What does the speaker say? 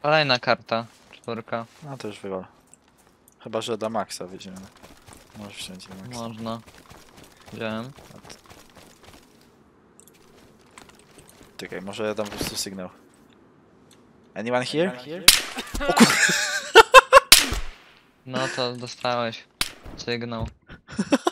Kolejna karta. 4. No to już wywal. Chyba, że da maksa wyjdziemy. Możesz wziąć do maksa. Można. Wziąłem. Czekaj, może ja dam po prostu sygnał. Anyone here? No to dostałeś sygnał.